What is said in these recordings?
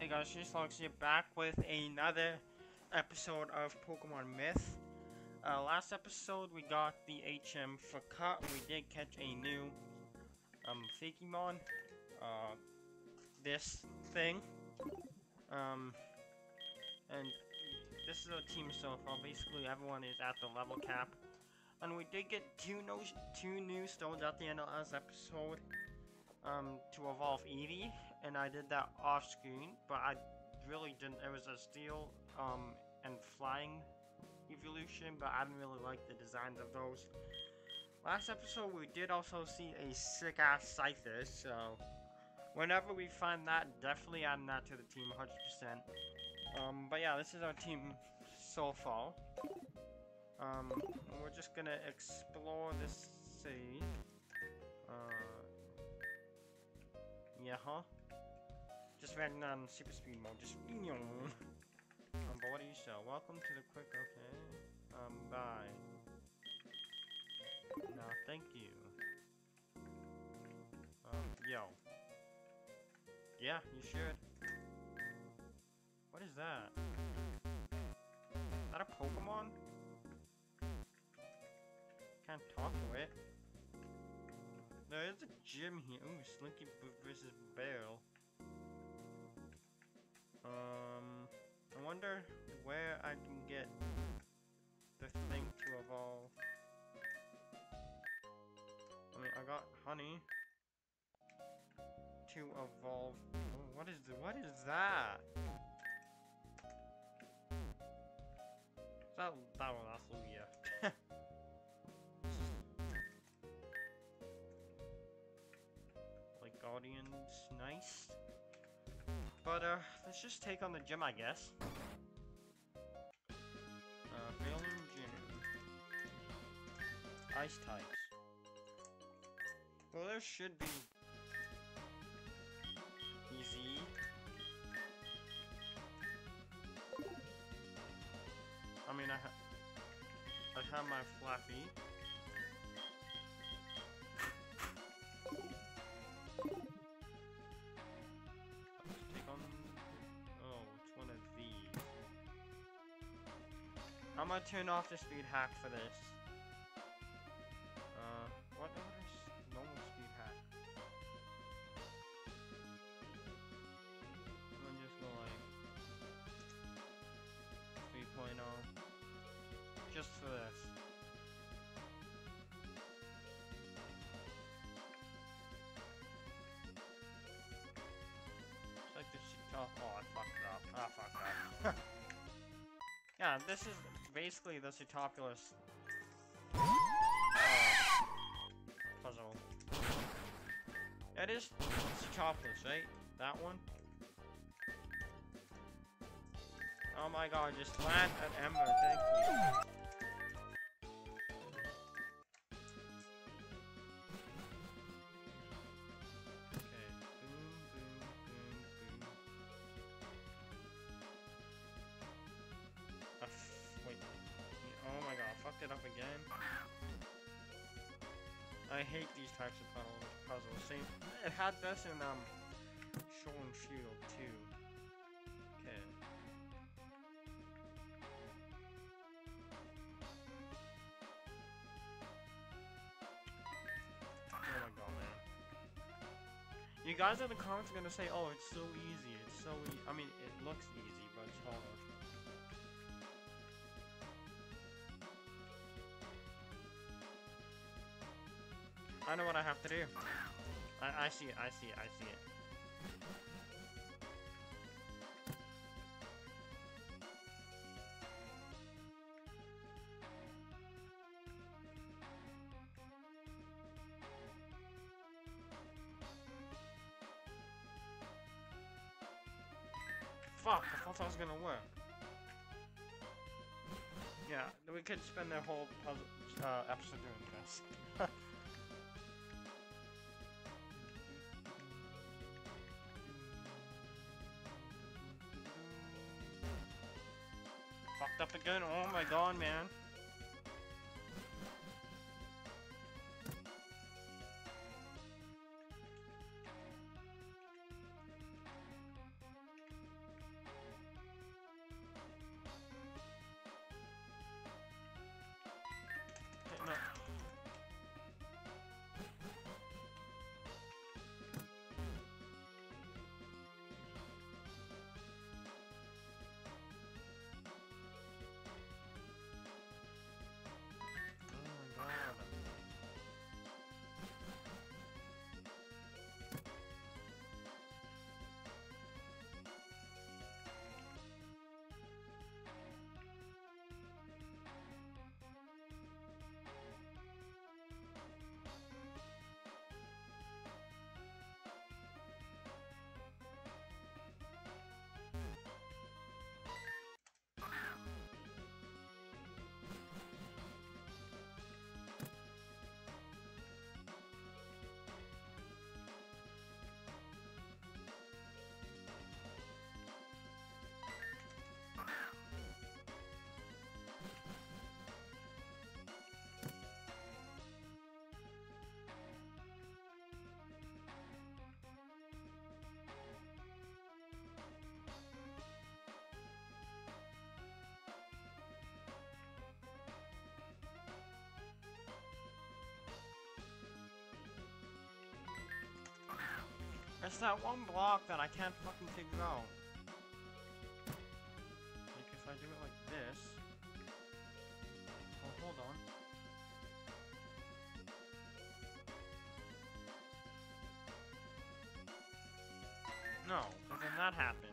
Hey guys, Fox here back with another episode of Pokemon Myth. Last episode we got the HM for cut. We did catch a new Fakemon. This thing. And this is a team so far. Basically everyone is at the level cap. And we did get two new stones at the end of last episode. To evolve Eevee, and I did that off screen, but I really didn't. It was a steel and flying evolution, but I didn't really like the designs of those. Last episode we did also see a sick ass Scyther, so whenever we find that, definitely adding that to the team 100%. But yeah, this is our team so far. We're just gonna explore this city. Yeah, huh? Just ran on super speed mode, just but what do you sell? Welcome to the quick, okay. Bye. No, thank you. Yo. Yeah, you should. What is that? Is that a Pokemon? Can't talk to it. There is a gym here. Ooh, Slinky versus Bale. I wonder where I can get the thing to evolve. I mean, I got honey to evolve. Oh, what is that? That one, that's Lugia. Like Guardians, nice. But let's just take on the gym, I guess. Failing gym. Ice types. Well, there should be easy. I mean, I have my Flappy. Let's take on. Oh, it's one of these. I'm gonna turn off the speed hack for this. What is normal speed hack? I'm gonna just go like 3.0 just for this. It's like this. Oh, I fucked it up. I fucked up. Yeah, this is basically the Cetopolis puzzle. It is Cetopolis, right? That one? Oh my god, just land an Ember, thank you. Okay, boom, boom, boom, boom. Wait. Oh my god, I fucked it up again. I hate these types of puzzles. Same. It had this in Sword and Shield too. Okay. Oh my god, man. You guys in the comments are gonna say, "Oh, it's so easy. It's so easy." I mean, it looks easy, but it's hard. I know what I have to do. I see it, I see it, I see it. Fuck, I thought that was gonna work. Yeah, we could spend the whole puzzle, episode doing this. Fucked up again. Oh my god, man. It's that one block that I can't fucking figure out. Like if I do it like this. Oh, hold on. No, because then that happens.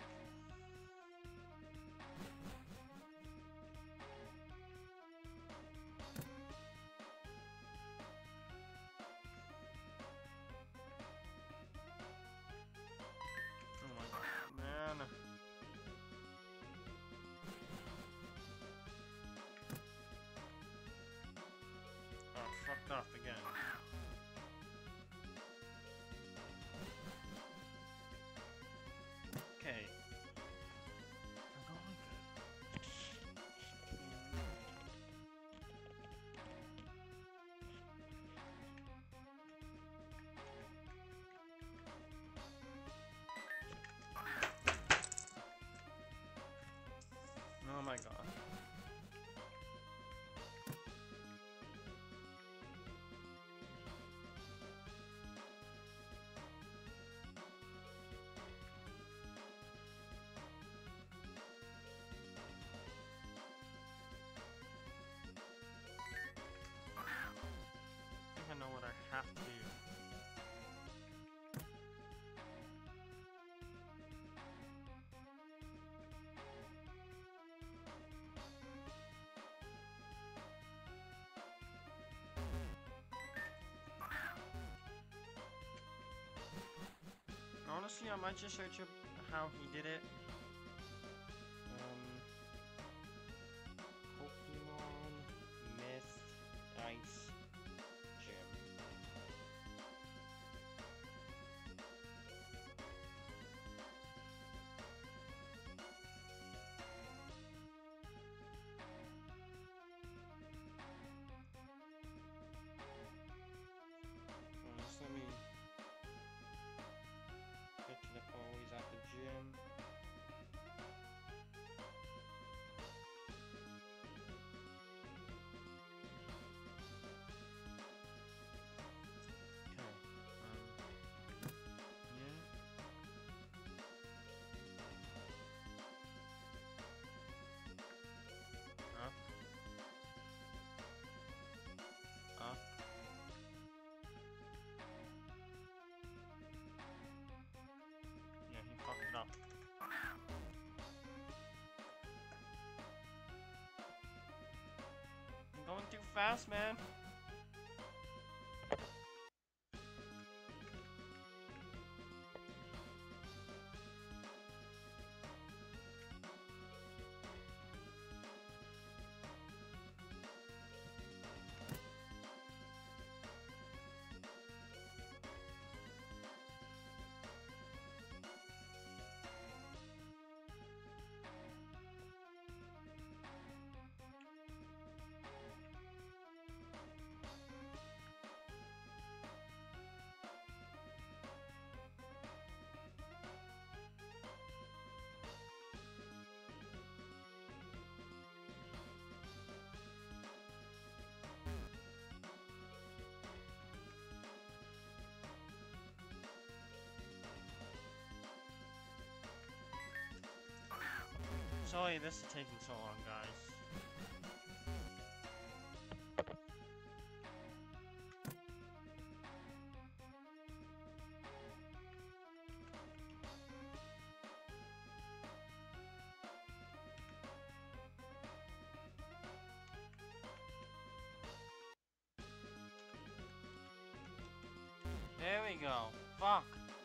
Oh my god, man. Oh, fucked up again. Okay. I'm going. Oh my god. I think I know what I have to do. Honestly, I might just search up how he did it. Pokemon Myth Ice Gym. Just let me get to the part where he's at the gym. Up. Up. Yeah, he fucked it up. I'm going too fast, man. Sorry, this is taking so long, guys. There we go. Fuck.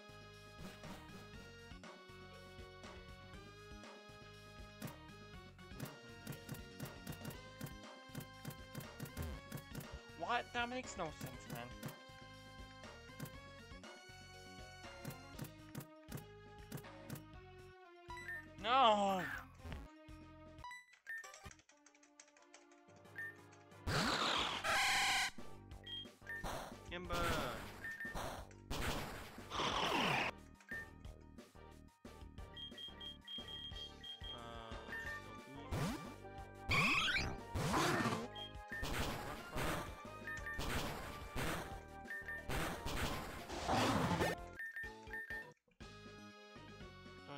What? That makes no sense, man. No! Kimber!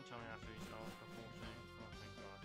Don't tell me after you start the whole thing. Oh, thank God.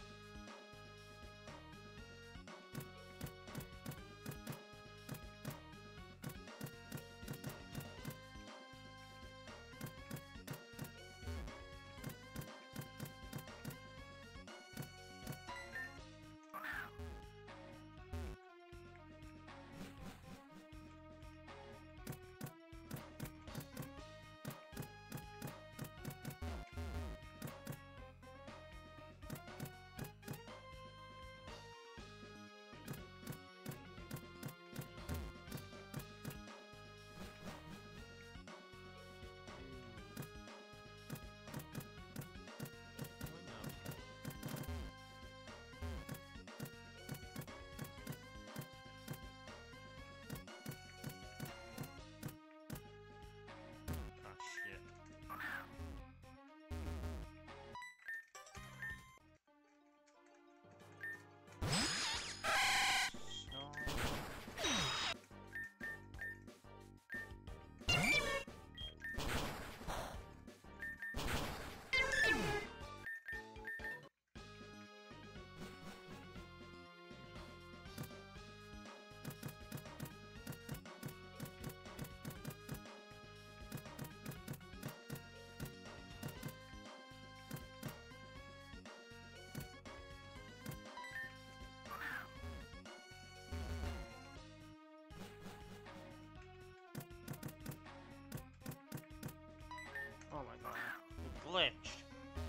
Oh my God. It glitched.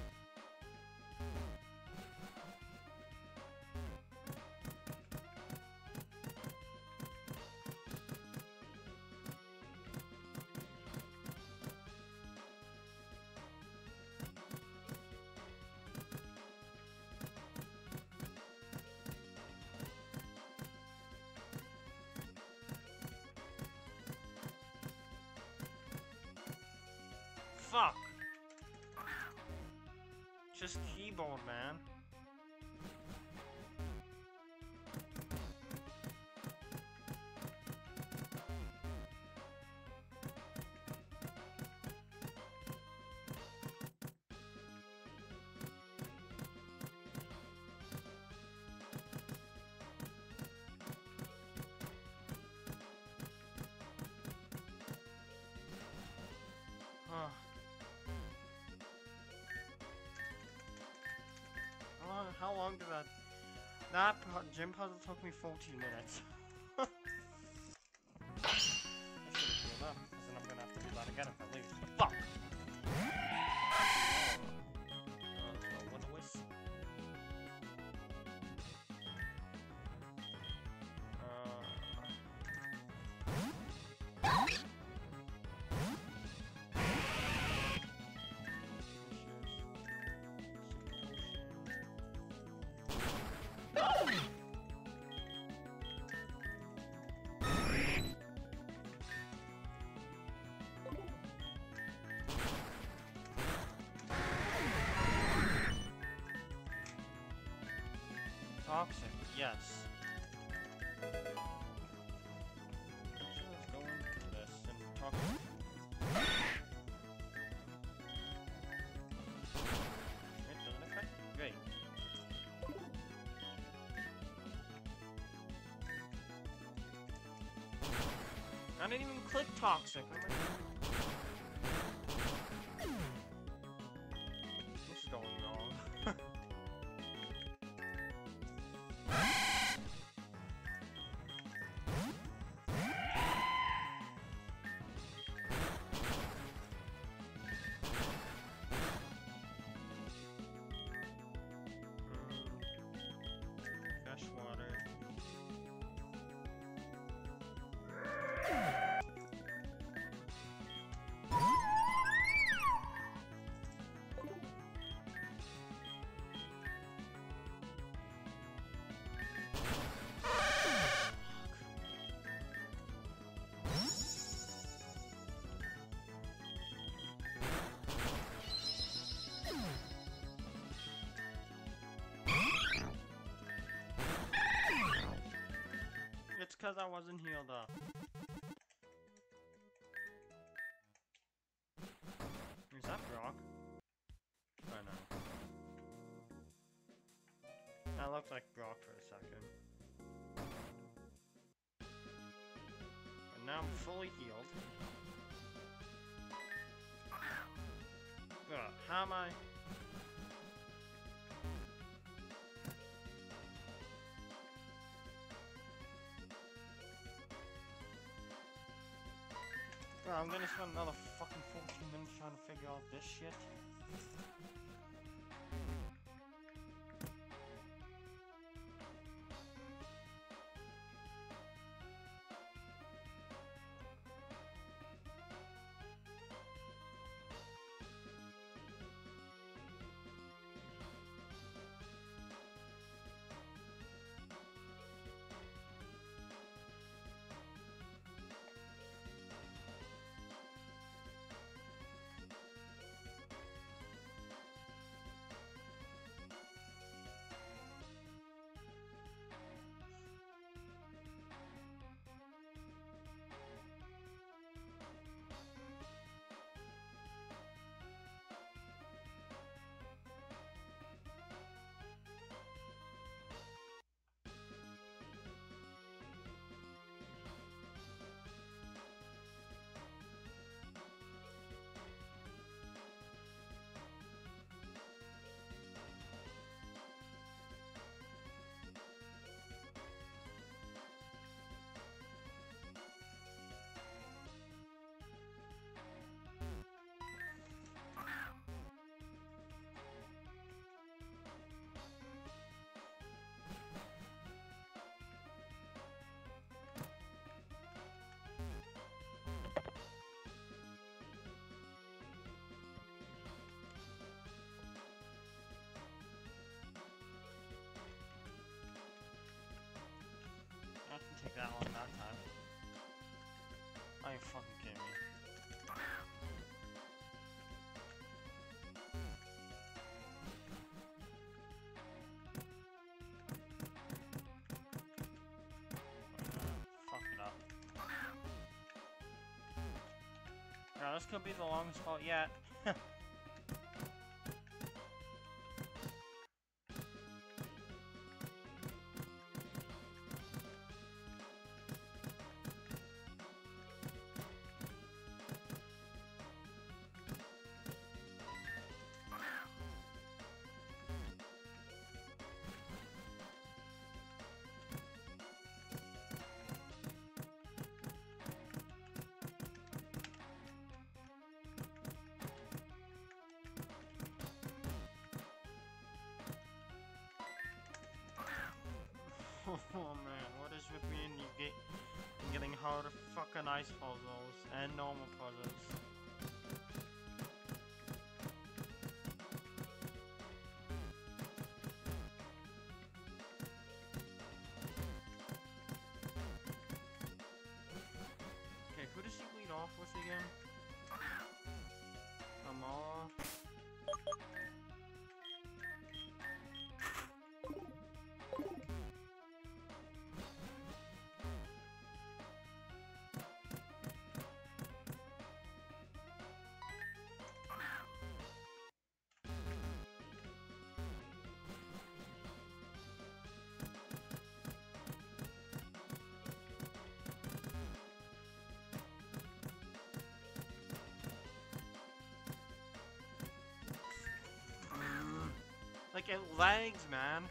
Fuck! Just keyboard, man. Huh. How long did that gym puzzle took me 14 minutes. I should have healed up, because then I'm gonna have to do that again if I lose. Fuck! What a waste. Toxic, yes. Let's go into this and talk. It doesn't affect me. Great. I didn't even click toxic. This is going wrong. Fresh water. It's because I wasn't healed up. Is that Brock? I know. looked like Brock for a second. But now I'm fully healed. Ugh, how am I? Bro, I'm gonna spend another fucking 14 minutes trying to figure out this shit. I can take that one that time. Are you fucking kidding me? Fuck it up. Now this could be the longest part yet. Oh man, what is with me and getting harder fucking ice puzzles and normal puzzles? Okay, who does she lead off with again? Amara? Like, it lags, man.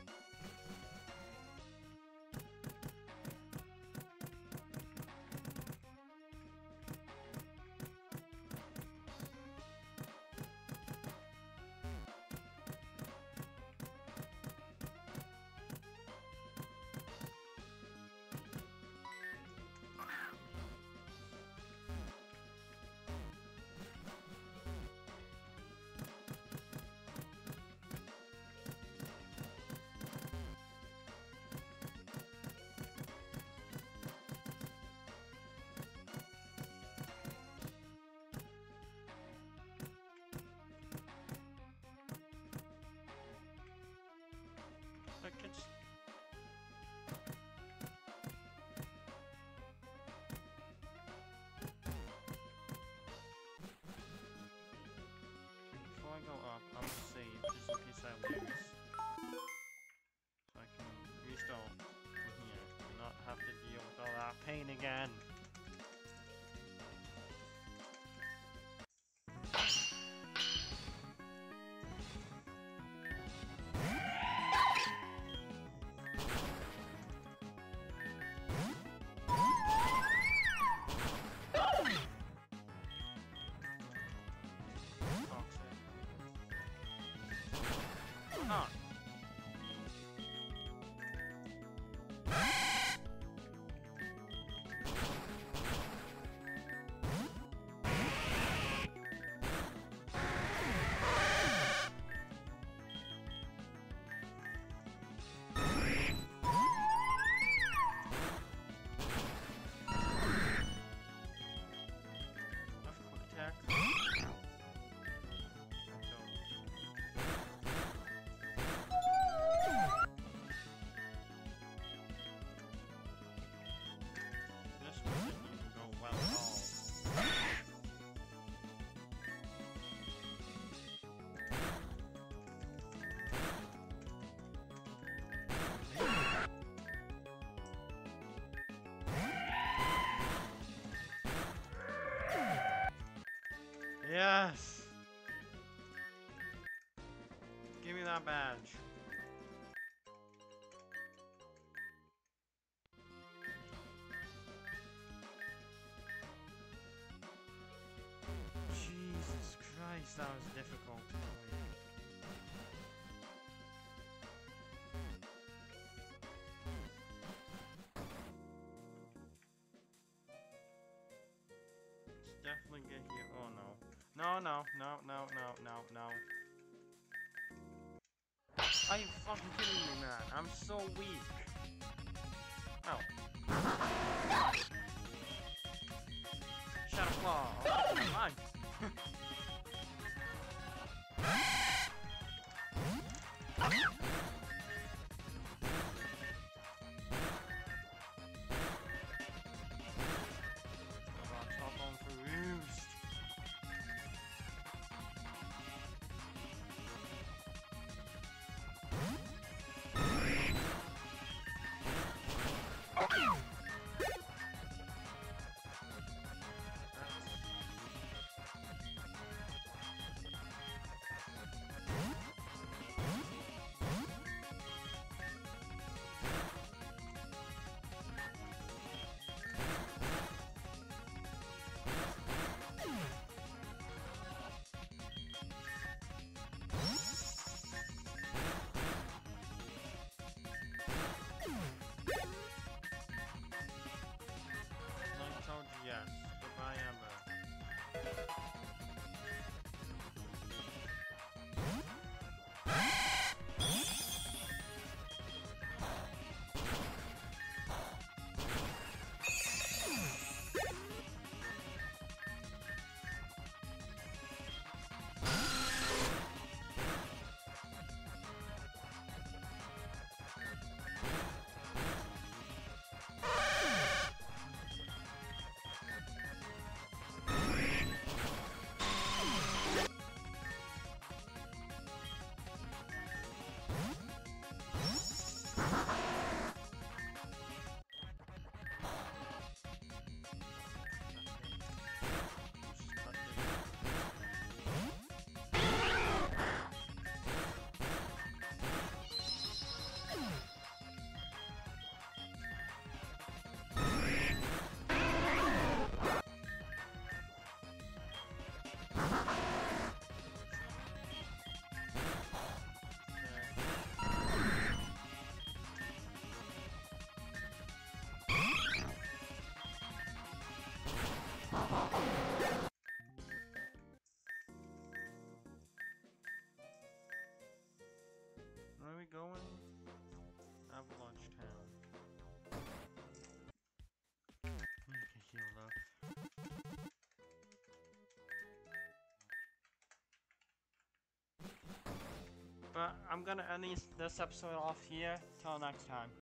Like, it's... Before I go up, I'm gonna save, just in case I lose. pain again. Huh. Enough quick attack. This one didn't even go well at all. Yes! Give me that badge. Jesus Christ, that was difficult. Let's definitely get here. Oh no. No, no, no, no, no, no, no. Are you fucking kidding me, man? I'm so weak. Oh. Shadow Claw. Oh, come on. Top on for roost. I told you yes. Goodbye, Amber. Where are we going? Avalanche Town. Let me get healed up. But I'm gonna end this episode off here. Till next time.